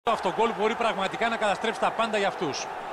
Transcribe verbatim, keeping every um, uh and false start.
Αυτό γκολ μπορεί πραγματικά να καταστρέψει τα πάντα για αυτούς.